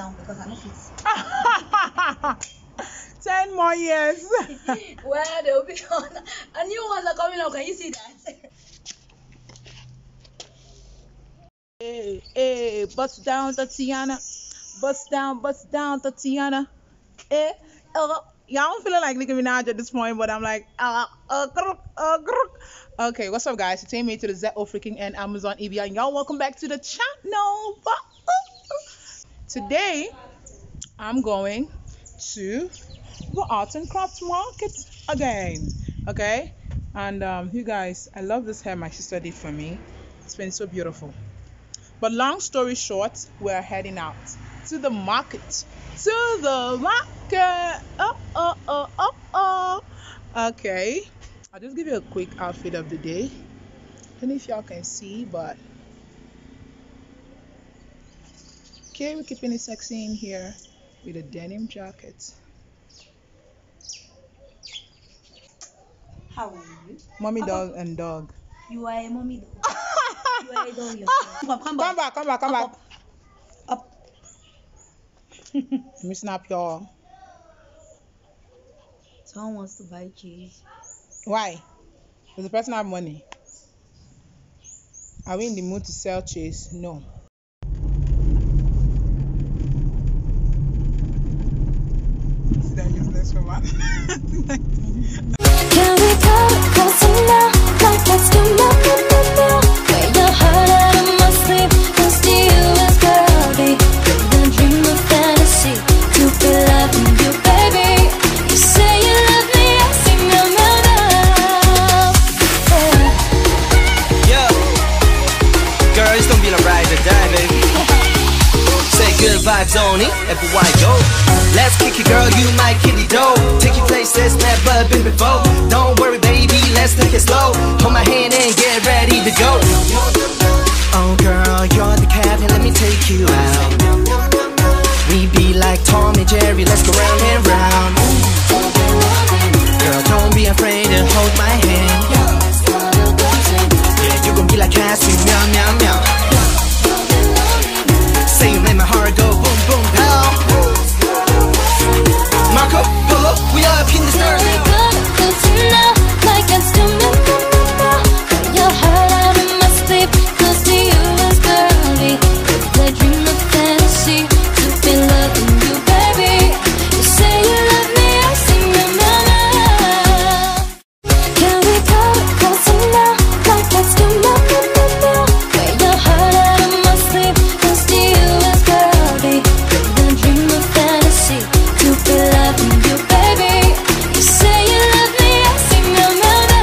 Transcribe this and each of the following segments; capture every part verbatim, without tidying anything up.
down because I know fit. Ten more years. Well, there will be a new ones are coming up. Can you see that? Hey, hey, bust down, Tatiana. Bust down, bust down, Tatiana. Eh, uh, y'all don't feeling like Nicki Minaj at this point, but I'm like, uh, uh, grr, uh, grr. Okay, what's up, guys? It's me to the Z O freaking and Amazon E B I, and y'all welcome back to the channel. Today, I'm going to the Arts and Crafts Market again. Okay, and um, you guys, I love this hair my sister did for me. It's been so beautiful. But long story short, we're heading out to the market. To the market. Oh, oh, oh, oh, oh. Okay. I'll just give you a quick outfit of the day. I don't know if y'all can see, but okay, we're keeping it sexy in here with a denim jacket. How are you? Mommy dog and dog. You are a mommy dog. You are a dog yourself. Come, come back. Come back, come back, come Up, back. Up. Up. Let me snap y'all. Someone wants to buy cheese. Why? Does the person have money? Are we in the mood to sell cheese? No. See that useless woman? Can we go closer now? Like let's do nothing but now. Get your heart out of my sleep. Cause to you is girly. The dream of fantasy. To be loving you, baby. You say you love me, I see no, no, no. Yeah. Girls, don't be a ride or die, baby. Say good vibes only, everywhere I go. Let's kick it, girl, you my kitty dough. Take you places never been before. Don't worry, baby, let's take it slow. Hold my hand and get ready to go. Oh, girl, you're the captain, let me take you out. We be like Tom and Jerry, let's go round and round. Girl, don't be afraid to hold my hand. Yeah, you gon' be like Cassie, meow, meow, meow. Say you make my heart go boom, boom, pow. Marco, Polo, we up in this early. Can we go closer now? Like let's do nothing but now. Get your heart out of my sleep. Cause to you is girly. The dream of fantasy. To be loving you, baby. You say you love me, I see no, no, no. Can we go closer now? Like let's do nothing but now. Get your heart out of my sleep. Cause to you is girly. The dream of fantasy. To be loving you, baby. You say you love me, I see no, no, no.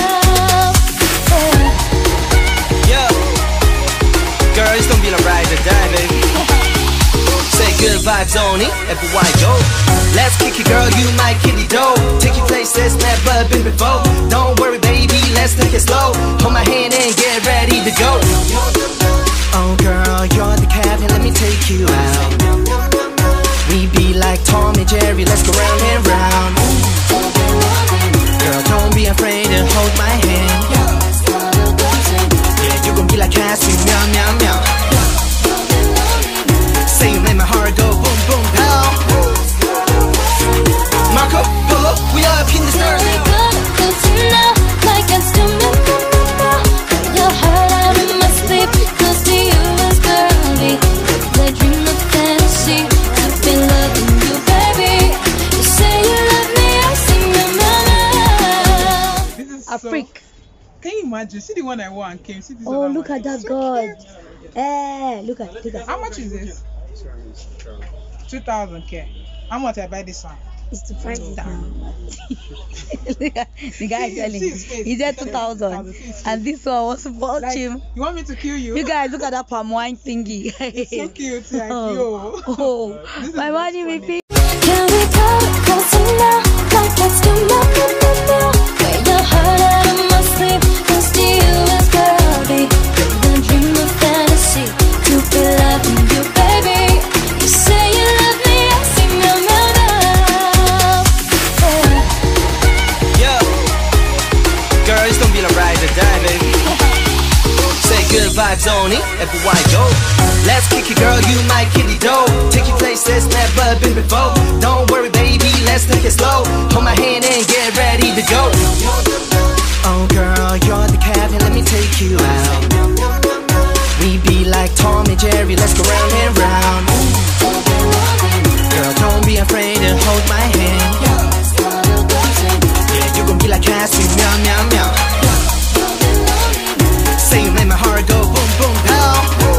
Yeah. Girls, don't be a ride or die, baby. Say good vibes only, everywhere I go. Let's kick it, girl, you my kitty dough. Take you places never been before. Don't worry, baby, let's take it slow. Hold my hand and get ready to go. Oh, girl, you're the captain, let me take you out. We be like Tom and Jerry, let's go round and round. Girl, don't be afraid to hold my hand. Yeah, you gon' be like Cassie, meow, meow, meow. Say you make my heart go boom, boom, pow. Marco, Polo, we up in this Can we early. go closer now? Like let's do nothing but now. Get your heart out of my sleep. Cause to you is girly. The dream of fantasy. To be loving you, baby. You say you love me, I see no, no, no. This is A so... freak. Can you imagine? See the one I wore and came. See this Oh, other look one. at that So god. cute. Eh, look at, look at. How much is this? Two thousand k. How much I buy this one? It's the price now. Look at the guy See- telling see his face. he said He two said thousand, two thousand. See his and this one was for Like, him. you want me to kill you? You guys look at that palm wine thingy. It's so cute. Like, Oh, yo. oh, This is my just money will funny. be. Can we go closer now? Like let's do nothing but now. Get your heart out of my sleep. Cause to you is girly. The dream of fantasy. To be loving you, baby. You say you love me, I see no, no, no. Yeah. Girls, don't be a ride or die, baby. Say good vibes only, everywhere I go. Let's kick it, girl, you my kitty dough. Take you places never been before. Don't worry, baby, let's take it slow. Hold my hand and get ready to go. Oh girl, you're the captain, let me take you out. We be like Tom and Jerry, let's go round and round. Girl, don't be afraid to hold my hand. Yeah, you gon' be like Cassie, meow, meow, meow. Say you make my heart go boom, boom, pow.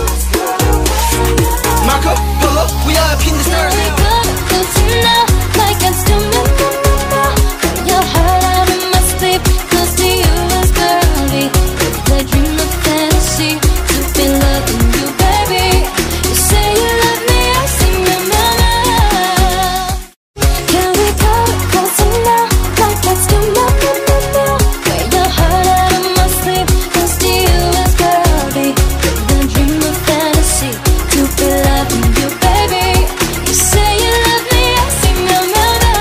Marco Polo, we up in the stars. Good to know, like I still remember your heart out of my sleep. Close to you is girly. I dream of fantasy to be loving you, baby. You say you love me, I see your mama. Can we go closer now, like I still remember your heart out of my sleep. Close to you is girly. I dream of fantasy to be loving you, baby. You say you love me, I see your mama.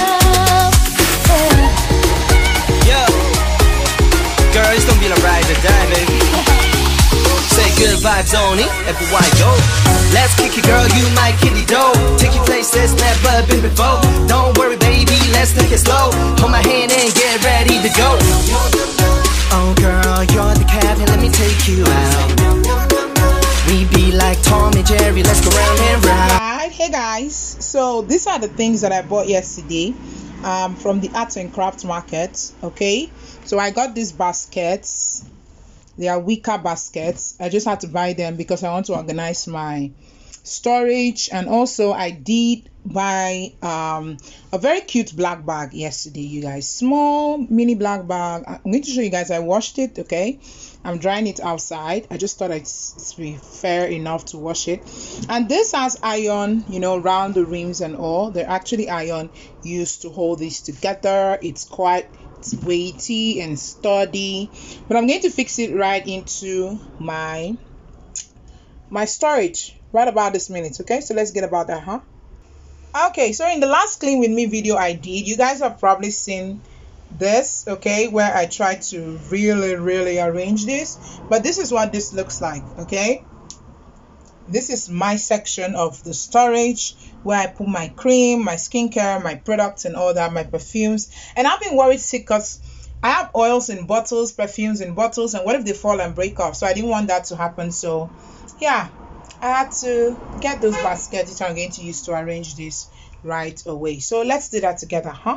Yeah. Girls, don't be like ride or die, baby. Say good vibes only, everywhere I go. Let's kick it, girl, you my kitty dough. Take you places never been before. Don't worry, baby, let's take it slow. Hold my hand and get ready to go. Oh girl, you're the captain, let me take you out. We be like Tom and Jerry, let's go round and round. Alright, hey guys, so these are the things that I bought yesterday um, from the art and craft market. Okay, so I got these baskets. They are wicker baskets. I just had to buy them because I want to organize my storage, and also I did buy um a very cute black bag yesterday, you guys. Small mini black bag. I'm going to show you guys. I washed it. Okay, I'm drying it outside. I just thought it's be fair enough to wash it. And this has iron, you know, around the rims and all. They're actually iron used to hold this together. It's quite weighty and sturdy, but I'm going to fix it right into my my storage right about this minute. Okay, so let's get about that, huh? Okay, so in the last clean with me video I did, you guys have probably seen this, okay, where I tried to really really arrange this, but this is what this looks like. Okay, this is my section of the storage where I put my cream, my skincare, my products and all that, my perfumes. And I've been worried sick because I have oils in bottles, perfumes in bottles, and what if they fall and break off? So I didn't want that to happen. So yeah, I had to get those baskets which I'm going to use to arrange this right away. So let's do that together, huh?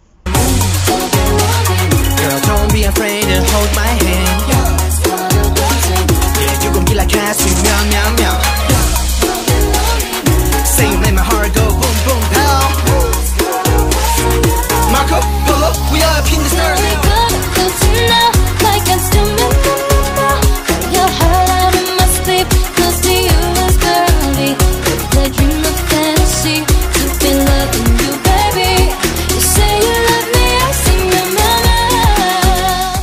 Girl, don't be afraid to hold my hand. Yeah, you gon' be like Cassie, meow, meow, meow. Say you make my heart go boom, boom, pow. Marco Polo, we up in the stars. Good to know, like I still remember your heart out of my sleep. Close to you is girly. I dream of fantasy to be loving you, baby. You say you love me, I see your mama.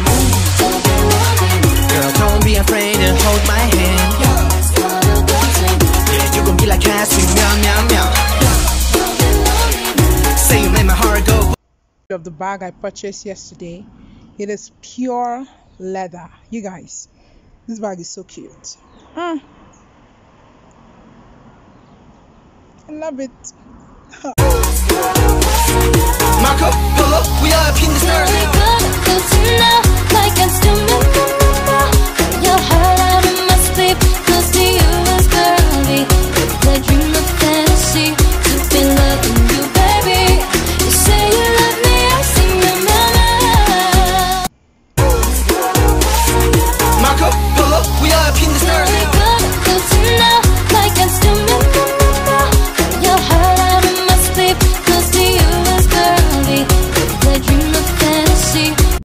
Girl, don't be afraid to hold my hand. Yeah, you gon' be like Cassie, meow, meow, meow. Say you make my heart go. Of the bag I purchased yesterday, it is pure leather. You guys, this bag is so cute. Hmm. I love it. Marco Polo, we up in the stars. Good to know, like I still remember